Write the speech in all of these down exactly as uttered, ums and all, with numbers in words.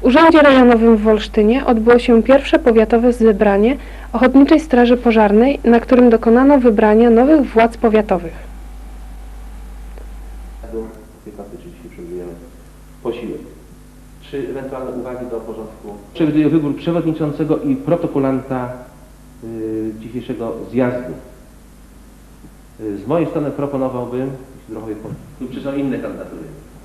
Urzędzie Rejonowym w Wolsztynie odbyło się pierwsze powiatowe zebranie Ochotniczej Straży Pożarnej, na którym dokonano wybrania nowych władz powiatowych. piętnaście trzydzieści przewidujemy posiłek. Czy ewentualne uwagi do porządku? Przewiduję wybór przewodniczącego i protokolanta y, dzisiejszego zjazdu. Y, z mojej strony proponowałbym, lub czy są inne kandydatury?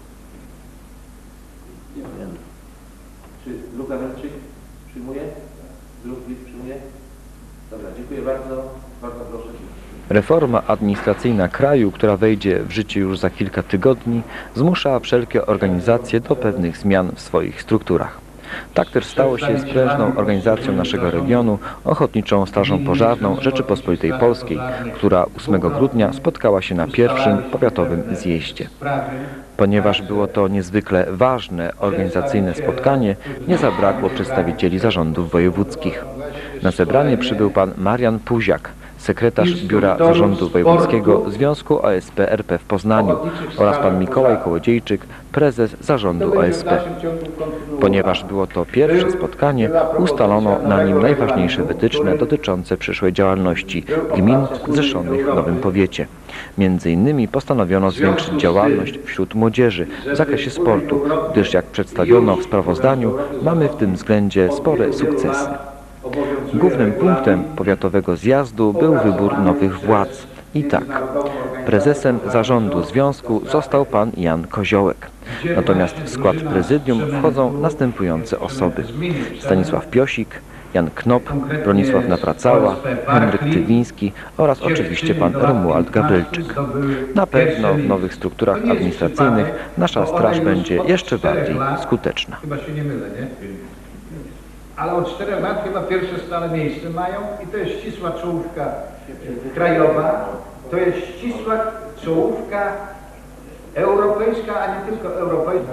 Nie wiem. Czy Luka Welczyk przyjmuje? Drugi przyjmuje? Dobra, dziękuję bardzo. Bardzo proszę. Reforma administracyjna kraju, która wejdzie w życie już za kilka tygodni, zmusza wszelkie organizacje do pewnych zmian w swoich strukturach. Tak też stało się z prężną organizacją naszego regionu, Ochotniczą Strażą Pożarną Rzeczypospolitej Polskiej, która ósmego grudnia spotkała się na pierwszym powiatowym zjeździe. Ponieważ było to niezwykle ważne organizacyjne spotkanie, nie zabrakło przedstawicieli zarządów wojewódzkich. Na zebranie przybył pan Marian Puziak, sekretarz Biura Zarządu Wojewódzkiego Związku O S P R P w Poznaniu oraz pan Mikołaj Kołodziejczyk, prezes Zarządu O S P. Ponieważ było to pierwsze spotkanie, ustalono na nim najważniejsze wytyczne dotyczące przyszłej działalności gmin zrzeszonych w nowym powiecie. Między innymi postanowiono zwiększyć działalność wśród młodzieży w zakresie sportu, gdyż jak przedstawiono w sprawozdaniu, mamy w tym względzie spore sukcesy. Głównym punktem powiatowego zjazdu był wybór nowych władz. I tak, prezesem zarządu związku został pan Jan Koziołek. Natomiast w skład prezydium wchodzą następujące osoby: Stanisław Piosik, Jan Knop, Bronisław Napracała, Henryk Tywiński oraz oczywiście pan Romuald Gawrylczyk. Na pewno w nowych strukturach administracyjnych nasza straż będzie jeszcze bardziej skuteczna. Chyba się nie mylę, nie? Ale od czterech lat chyba pierwsze stale miejsce mają i to jest ścisła czołówka krajowa, to jest ścisła czołówka europejska, a nie tylko europejska.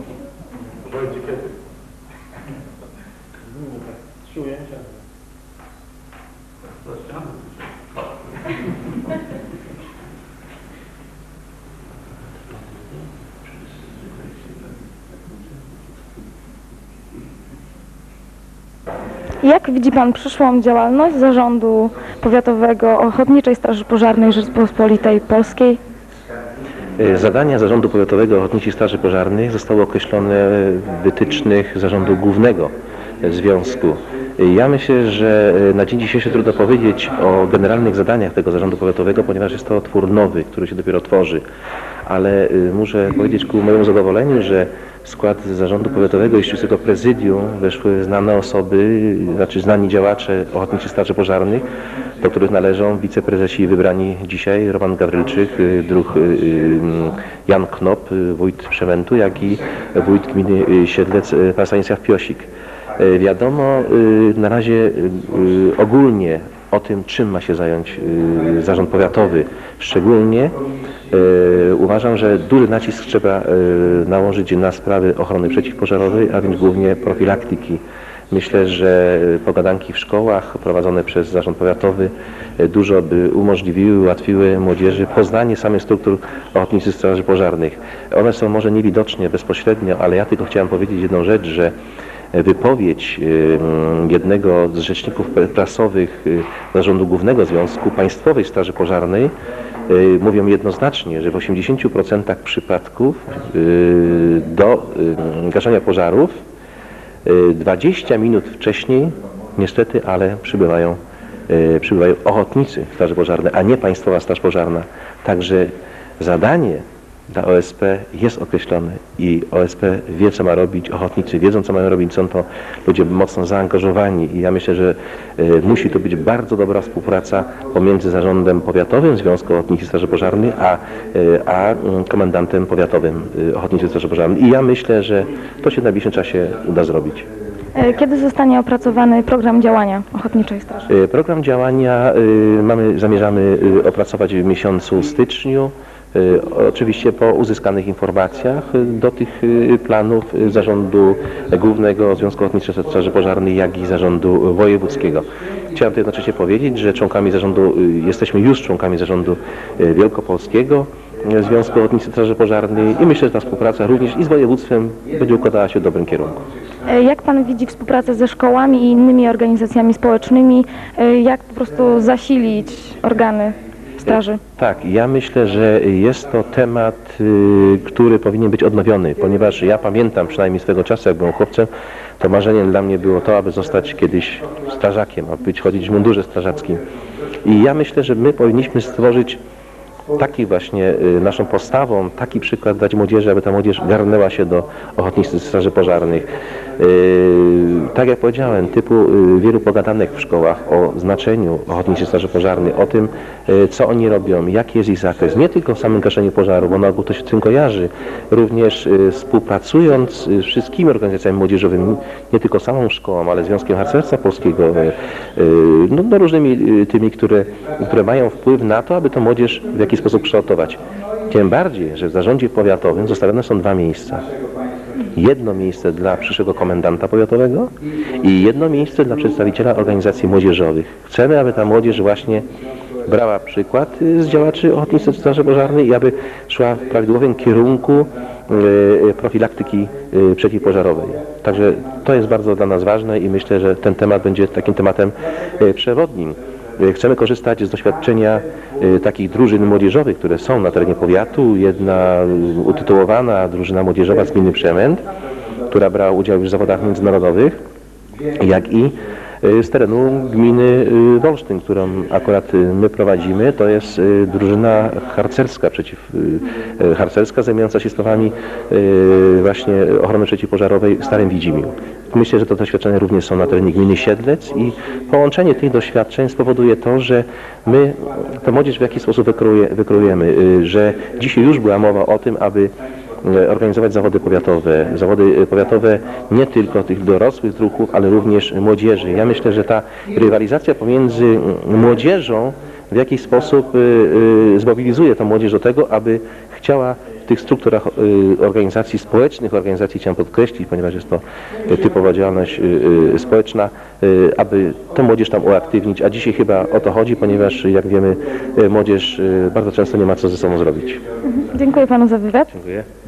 Trzy ujęcia. Jak widzi pan przyszłą działalność Zarządu Powiatowego Ochotniczej Straży Pożarnej Rzeczypospolitej Polskiej? Zadania Zarządu Powiatowego Ochotniczej Straży Pożarnej zostały określone w wytycznych Zarządu Głównego Związku. Ja myślę, że na dzień dzisiejszy trudno powiedzieć o generalnych zadaniach tego Zarządu Powiatowego, ponieważ jest to twór nowy, który się dopiero tworzy. Ale muszę powiedzieć ku mojemu zadowoleniu, że w skład Zarządu Powiatowego i ścisłego prezydium weszły znane osoby, znaczy znani działacze Ochotniczej Straży Pożarnych, do których należą wiceprezesi wybrani dzisiaj, Roman Gawrylczyk, druh Jan Knop, wójt Przemętu, jak i wójt gminy Siedlec, pan Stanisław Piosik. Wiadomo na razie ogólnie o tym, czym ma się zająć zarząd powiatowy. Szczególnie uważam, że duży nacisk trzeba nałożyć na sprawy ochrony przeciwpożarowej, a więc głównie profilaktyki. Myślę, że pogadanki w szkołach prowadzone przez zarząd powiatowy dużo by umożliwiły, ułatwiły młodzieży poznanie samych struktur Ochotniczych Straży Pożarnych. One są może niewidoczne bezpośrednio, ale ja tylko chciałem powiedzieć jedną rzecz, że wypowiedź jednego z rzeczników prasowych Zarządu Głównego Związku Państwowej Straży Pożarnej mówią jednoznacznie, że w osiemdziesięciu procentach przypadków do gaszenia pożarów dwadzieścia minut wcześniej niestety, ale przybywają, przybywają ochotnicy Straży Pożarnej, a nie Państwowa Straż Pożarna. Także zadanie dla O S P jest określone i O S P wie, co ma robić, ochotnicy wiedzą, co mają robić, są to ludzie mocno zaangażowani i ja myślę, że y, musi to być bardzo dobra współpraca pomiędzy Zarządem Powiatowym Związku Ochotniczej Straży Pożarnej, a, y, a y, komendantem powiatowym y, Ochotniczej Straży Pożarnej. I ja myślę, że to się w najbliższym czasie uda zrobić. Kiedy zostanie opracowany program działania Ochotniczej Straży? Y, program działania y, mamy, zamierzamy y, opracować w miesiącu styczniu. Oczywiście po uzyskanych informacjach do tych planów Zarządu Głównego Związku Ochotniczej Straży Pożarnej, jak i Zarządu Wojewódzkiego. Chciałem tu jednocześnie powiedzieć, że członkami zarządu, jesteśmy już członkami Zarządu Wielkopolskiego Związku Ochotniczej Straży Pożarnej i myślę, że ta współpraca również i z województwem będzie układała się w dobrym kierunku. E, Jak pan widzi współpracę ze szkołami i innymi organizacjami społecznymi? E, Jak po prostu zasilić organy straży? Tak, ja myślę, że jest to temat, y, który powinien być odnowiony, ponieważ ja pamiętam przynajmniej swego czasu, jak byłem chłopcem, to marzeniem dla mnie było to, aby zostać kiedyś strażakiem, aby być, chodzić w mundurze strażackim. I ja myślę, że my powinniśmy stworzyć taki właśnie y, naszą postawą, taki przykład dać młodzieży, aby ta młodzież garnęła się do ochotniczych straży pożarnych. Y, tak jak powiedziałem, typu y, wielu pogadanek w szkołach o znaczeniu ochotniczych straży pożarnych, o tym, y, co oni robią, jaki jest ich zakres, nie tylko w samym gaszeniu pożaru, bo na ogół to się tym kojarzy, również y, współpracując y, z wszystkimi organizacjami młodzieżowymi, nie tylko samą szkołą, ale Związkiem Harcerstwa Polskiego, y, y, no, no różnymi y, tymi, które, które mają wpływ na to, aby tę młodzież w jakiś sposób kształtować. Tym bardziej, że w zarządzie powiatowym zostawione są dwa miejsca. Jedno miejsce dla przyszłego komendanta powiatowego i jedno miejsce dla przedstawiciela organizacji młodzieżowych. Chcemy, aby ta młodzież właśnie brała przykład z działaczy Ochotniczej Straży Pożarnej i aby szła w prawidłowym kierunku e, profilaktyki e, przeciwpożarowej. Także to jest bardzo dla nas ważne i myślę, że ten temat będzie takim tematem e, przewodnim. Chcemy korzystać z doświadczenia y, takich drużyn młodzieżowych, które są na terenie powiatu. Jedna y, utytułowana drużyna młodzieżowa z gminy Przemęt, która brała udział już w zawodach międzynarodowych, jak i y, z terenu gminy y, Wolsztyn, którą akurat y, my prowadzimy. To jest y, drużyna harcerska, przeciw, y, y, harcerska zajmująca się sprawami y, właśnie ochrony przeciwpożarowej w Starym Widzimiu. Myślę, że to doświadczenia również są na terenie gminy Siedlec i połączenie tych doświadczeń spowoduje to, że my tę młodzież w jakiś sposób wykreuje, wykreujemy, y, że dzisiaj już była mowa o tym, aby y, organizować zawody powiatowe, zawody powiatowe nie tylko tych dorosłych druhów, ale również młodzieży. Ja myślę, że ta rywalizacja pomiędzy młodzieżą w jakiś sposób y, y, zmobilizuje tę młodzież do tego, aby chciała w tych strukturach y, organizacji społecznych, organizacji chciałem podkreślić, ponieważ jest to y, typowa działalność y, y, społeczna, y, aby tę młodzież tam uaktywnić, a dzisiaj chyba o to chodzi, ponieważ jak wiemy, y, młodzież y, bardzo często nie ma co ze sobą zrobić. Dziękuję panu za wywiad. Dziękuję.